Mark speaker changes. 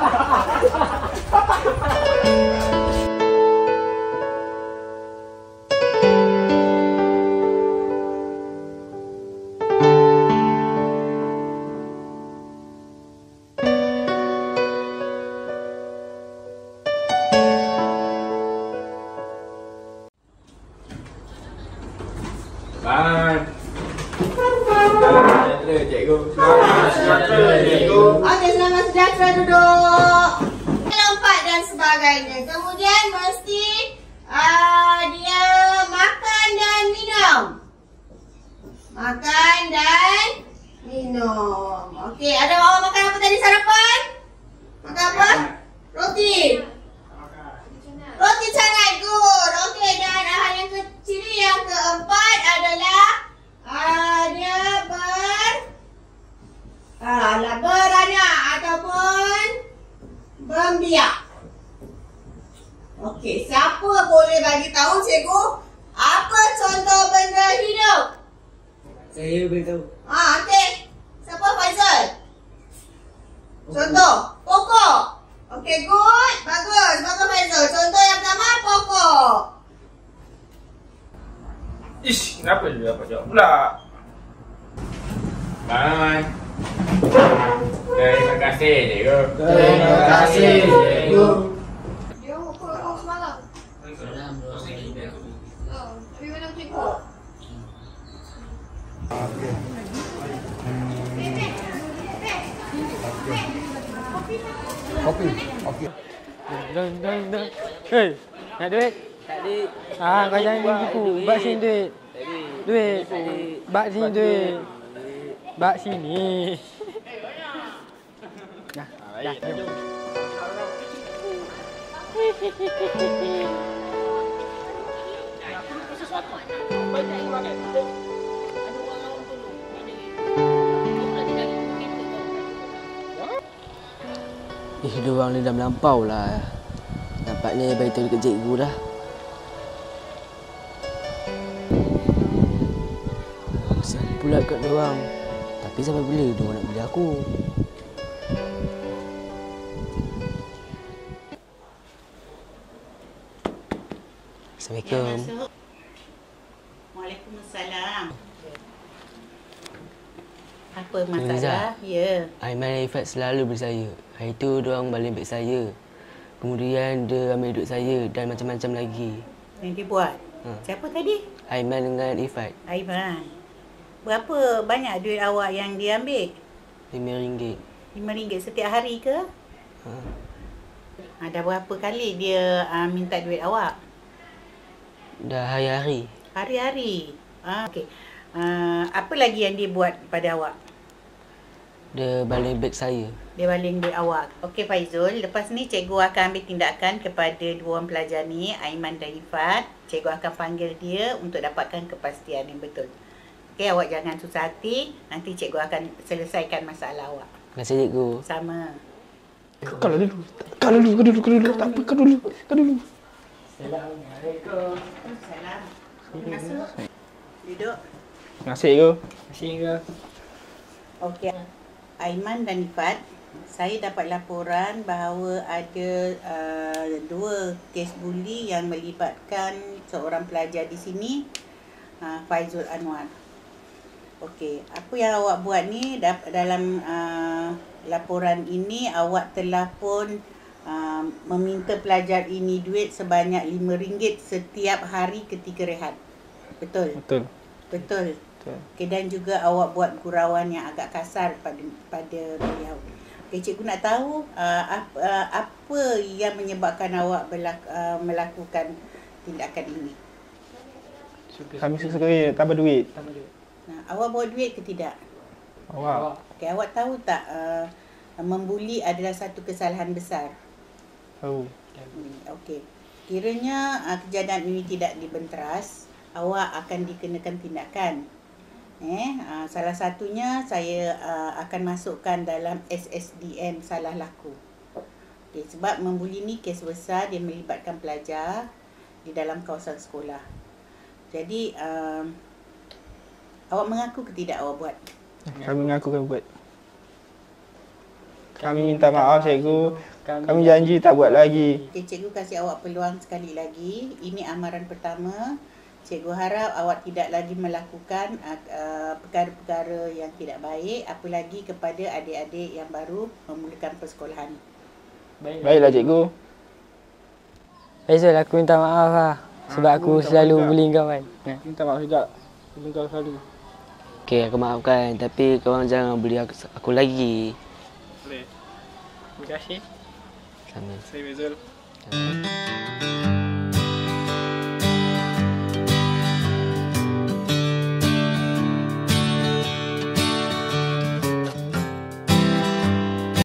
Speaker 1: Baik. Selamat sejahtera cikgu. Selamat sejahtera cikgu.
Speaker 2: Okey, selamat sejahtera duduk. Lompat dan sebagainya. Kemudian mesti dia makan dan minum. Makan dan minum. Okey, ada awak makan apa tadi sarapan? Makan apa? Roti. Roti canai, good. Okey, dan hal yang kecil yang keempat adalah dia beranak ataupun berbiak. Okey, siapa boleh bagi tahu cikgu apa contoh benda hidup?
Speaker 3: Saya beritahu.
Speaker 2: Okey. Siapa Faizal? Contoh pokok. Okey, good. Bagus. Bagus Faizal. Contoh yang pertama pokok.
Speaker 1: Ish, kenapa dia dapat jawab pula? Baik. Terima kasih cikgu.
Speaker 3: Terima kasih cikgu.
Speaker 2: Dia pokok semalam.
Speaker 3: Salam.
Speaker 2: Tapi mana cikgu?
Speaker 4: Kopi. Okey.
Speaker 5: Dah. Hei, nak duit?
Speaker 3: Tak ada.
Speaker 5: Kau jangan beli buku. Bak sini duit. Duit. Bak sini duit. Bak sini. Dah. Jom.
Speaker 3: Diorang ni dah melampau lah. Nampaknya beritahu dekat cikgu dah. Kesian pula kat diorang. Tapi sampai bila diorang nak beli aku? Assalamualaikum.
Speaker 2: Waalaikumsalam. Apa
Speaker 3: Nisa.
Speaker 2: masalah? Ya.
Speaker 3: Aiman dan Ifat selalu bersaya. Hari tu diorang balik beg saya. Kemudian dia ambil duit saya dan macam-macam lagi.
Speaker 2: Yang dia buat. Siapa tadi?
Speaker 3: Aiman dengan Ifat.
Speaker 2: Aiman. Berapa banyak duit awak yang dia ambil?
Speaker 3: RM5.
Speaker 2: RM5 setiap hari ke? Ada berapa kali dia minta duit awak?
Speaker 3: Dah hari-hari.
Speaker 2: Hari-hari. Okey. Apa lagi yang dia buat pada awak?
Speaker 3: Dia baling beg saya.
Speaker 2: Dia baling duit awak. Okey Faizul, lepas ni cikgu akan ambil tindakan kepada dua orang pelajar ni, Aiman dan Ifat. Cikgu akan panggil dia untuk dapatkan kepastian yang betul. Okey, awak jangan susah hati. Nanti cikgu akan selesaikan masalah awak.
Speaker 3: Terima kasih cikgu.
Speaker 2: Sama.
Speaker 4: Kau dulu. Tak apa, kau dulu.
Speaker 3: Assalamualaikum.
Speaker 2: Salam. Masuk. Duduk.
Speaker 4: Terima kasih cikgu.
Speaker 3: Terima kasih cikgu.
Speaker 2: Okey. Aiman dan Ifat, saya dapat laporan bahawa ada dua kes buli yang melibatkan seorang pelajar di sini, Faizul Anwar. Okey, apa yang awak buat ni dalam laporan ini, awak telah pun meminta pelajar ini duit sebanyak RM5 setiap hari ketika rehat. Betul? Betul. Okay, dan juga awak buat gurauan yang agak kasar pada beliau. Okay, cikgu nak tahu apa yang menyebabkan awak melakukan tindakan ini.
Speaker 4: Kami suka tambah duit.
Speaker 2: Awak bawa duit ke tidak?
Speaker 4: Awak.
Speaker 2: Okay, awak tahu tak membuli adalah satu kesalahan besar?
Speaker 4: Tahu.
Speaker 2: Okey. Kiranya kejadian ini tidak dibenteras, awak akan dikenakan tindakan. Salah satunya saya akan masukkan dalam SSDM salah laku. Okay, sebab membuli ni kes besar, dia melibatkan pelajar di dalam kawasan sekolah. Jadi awak mengaku ke tidak awak buat?
Speaker 4: Kami mengaku kami buat. Kami minta maaf cikgu
Speaker 5: Kami janji tak buat lagi.
Speaker 2: Okay, cikgu kasih awak peluang sekali lagi. Ini amaran pertama. Cikgu harap awak tidak lagi melakukan perkara-perkara yang tidak baik, apalagi kepada adik-adik yang baru memulakan persekolahan.
Speaker 5: Baiklah cikgu.
Speaker 6: Faizal, aku minta maaf lah. Sebab aku selalu bullying kawan.
Speaker 5: Minta maaf juga. Bullying kau selalu.
Speaker 3: Okey, aku maafkan. Tapi korang jangan bully aku lagi.
Speaker 5: Boleh. Terima kasih.
Speaker 3: Sama.
Speaker 5: Saya Faizal.